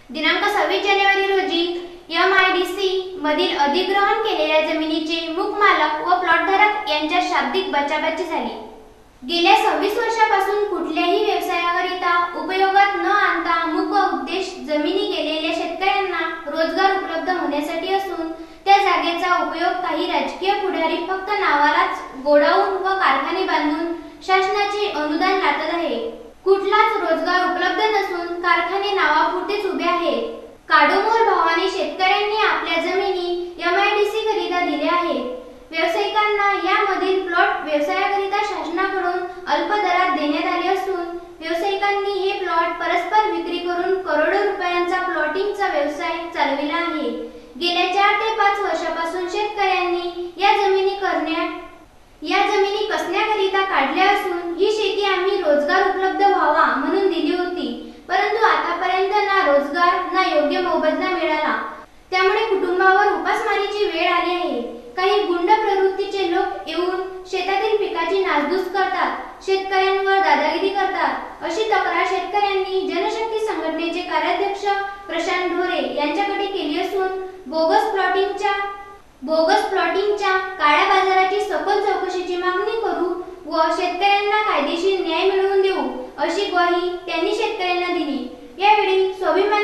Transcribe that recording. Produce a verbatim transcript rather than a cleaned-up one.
दिनांक सव्वीस जानेवारी रोजी एम आय डी सी मधील अधिग्रहण केलेल्या जमिनीचे मूकमालक व प्लॉटधारक यांच्यात शाब्दिक बचाबाची झाली। गेल्या सव्वीस वर्षापासून कुठल्याही व्यवसायाकरिता उपयोगात न आणता मूक उद्देश जमिनी गेलेल्या शेतकऱ्यांना रोजगार उपलब्ध होण्यासाठी असून त्या जागेचा उपयोग काही राजकीय पुढारी फक्त नावालाच गोडाऊन व कारखाने बांधून शासनाचे अनुदान लाटत आहे। कुठलाच रोजगार उपलब्ध नसून कारखाने नावापुरतेच उभे आहेत। काडोमोल भावाने शेतकऱ्यांनी आपल्या जमिनी एम आय डी सी करिता दिल्या आहेत। व्यावसायिकांना यामधील प्लॉट व्यवसायाकरिता शासनाकडून अल्प दरात देण्यात आले असून व्यावसायिकांनी हे प्लॉट परस्पर विक्री करून करोडो रुपयांचा प्लॉटिंगचा व्यवसाय चालविला आहे। गेल्या चार ते पाच वर्षापासून शेतकऱ्यांनी या जमिनी करण्यात या जमिनी कसण्याकरिता काढल्या असून ही शेती आम्ही रोजगार उपलब्ध व्हावा म्हणून दिली होती, परंतु आतापर्यंत ना रोजगार ना योग्य मोबदला मिळाला। त्यामुळे कुटुंबावर उपासमारीची वेळ आली आहे। काही गुंड प्रवृत्तीचे लोक येऊन शेतातील पिकाची नासधूस करतात, शेतकऱ्यांवर दादागिरी करतात अशी तक्रार शेतकऱ्यांनी जनशक्ती संघटनेचे कार्याध्यक्ष प्रशांत ढोरे यांच्याकडे केली असून बोगस प्लॉटिंगच्या बोगस प्लॉटिंगच्या काळ्या बाजाराची सखोल चौकशीची मागणी करू व शेतकऱ्यांना कायदेशीर न्याय मिळवून देऊ अशी ग्वाही त्यांनी शेतकऱ्यांना दिली। यावेळी स्वाभिमान